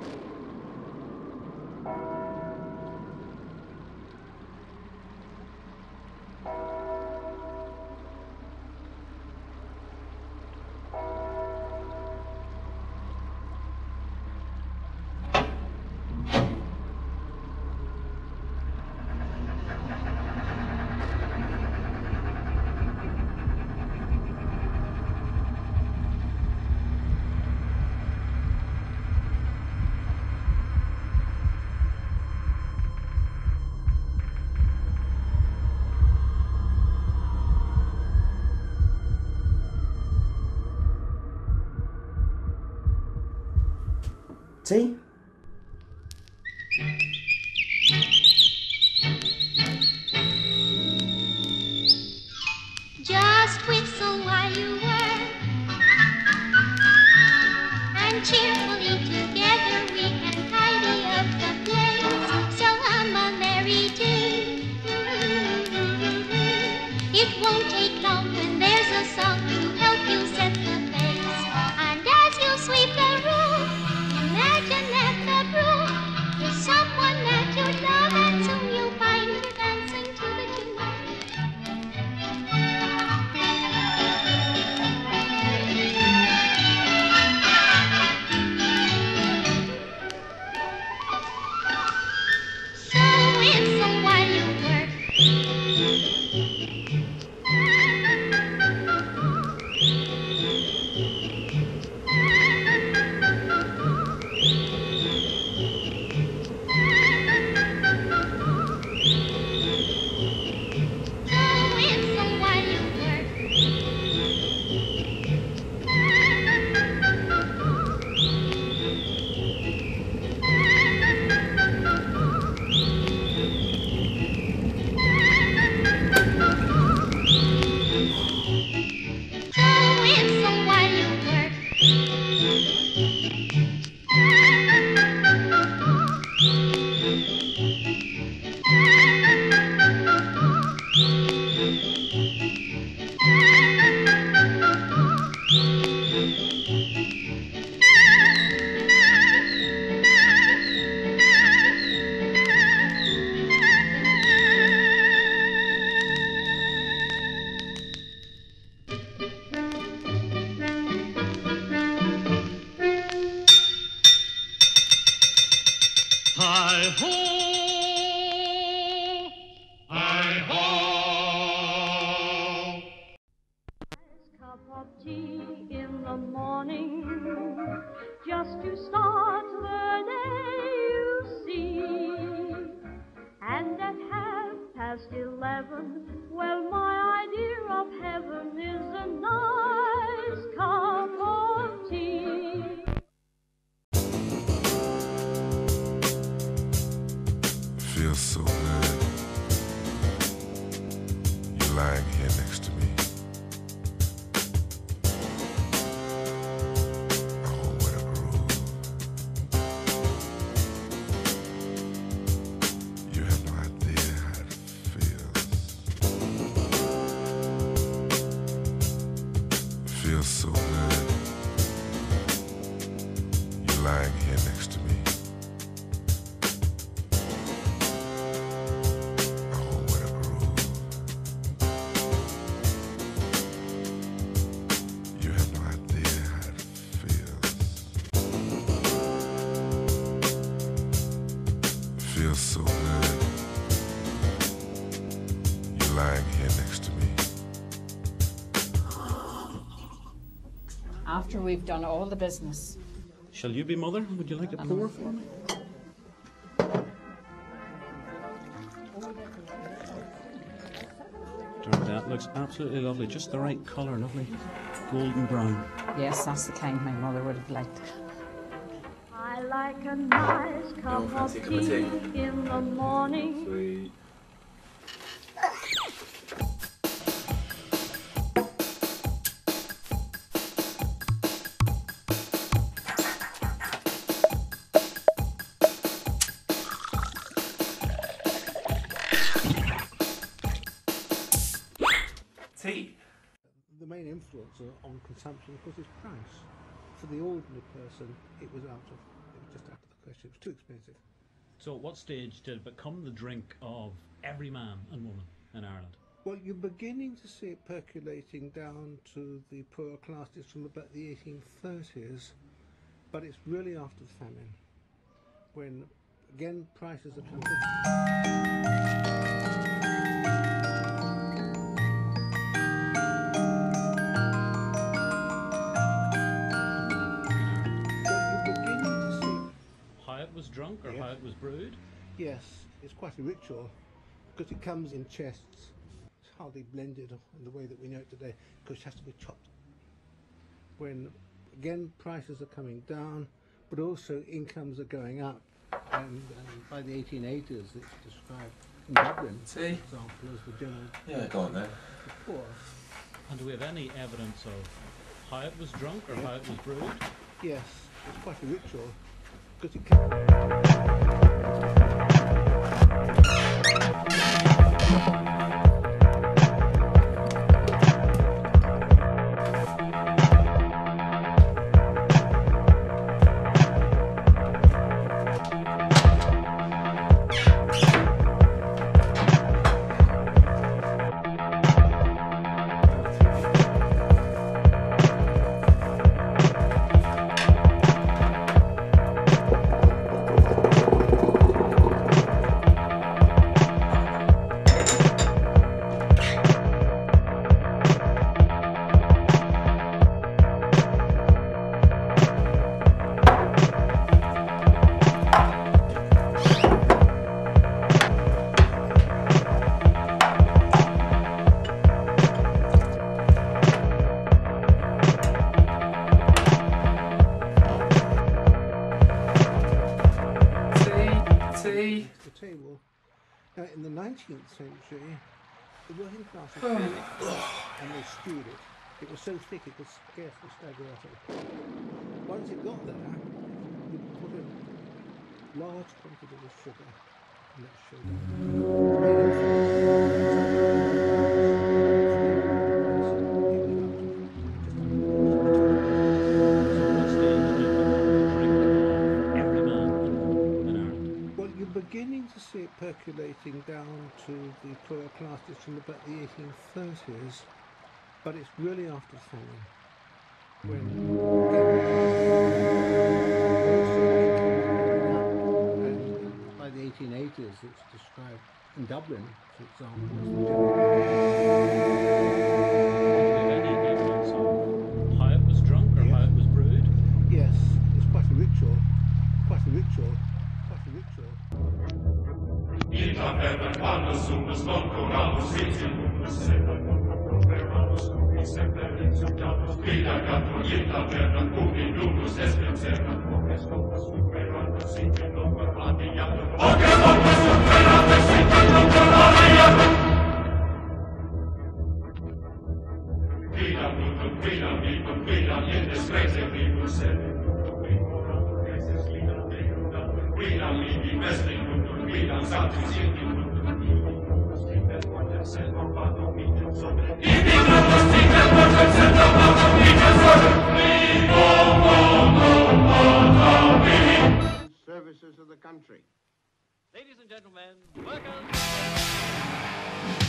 Tea? Just whistle while you work, and cheerfully together we can tidy up the place. So hum a merry tune. It won't take long when there's a song to help you set the pace. And as you sweep the room, imagine that the broom is someone that you love, and soon you'll find her dancing to the tune. So whistle while you work. So whistle while you work. So whistle while you work. Hi-ho! Hi-ho! Cup of tea in the morning, just to start the day, you see. And at 11:30, well, my idea of heaven is a nice cup of tea. Feels so good. You're lying here next to me. Oh, what a groove. You have no idea how it feels. Feels so good. You're lying here next to me. Oh, what a groove. You have no idea how it feels. Feels so good. You're lying here next to me. After we've done all the business. Shall you be mother? Would you like a pour for me? That looks absolutely lovely. Just the right colour, lovely golden brown. Yes, that's the kind my mother would have liked. I like a nice cup of tea in the morning. Sweet. Tea. The main influencer on consumption, of course, is price. For the ordinary person, it was just out of the question. It was too expensive. So at what stage did it become the drink of every man and woman in Ireland? Well, you're beginning to see it percolating down to the poorer classes from about the 1830s, but it's really after the famine, when, again, prices are coming. Was drunk or Yes. how it was brewed? Yes, it's quite a ritual because it comes in chests. It's hardly blended in the way that we know it today because it has to be chopped. When, again, prices are coming down, but also incomes are going up. And by the 1880s, it's described in Dublin, for example, as the general go on then. the poor. And do we have any evidence of how it was drunk or how it was brewed? Yes, it's quite a ritual because it comes. The table. Now, in the 19th century, the working class had filled it and they stewed it. It was so thick it could scarcely stagger at it. Once it got there, you put in large quantities of sugar, and that's sugar. Beginning to see it percolating down to the poorer classes from about the 1830s, but it's really after the famine, when and by the 1880s it's described in Dublin, for example, as the Any evidence of how it was drunk or how it was brewed? Yes, it's quite a ritual, quite a ritual. Services of the country. Ladies and gentlemen, workers.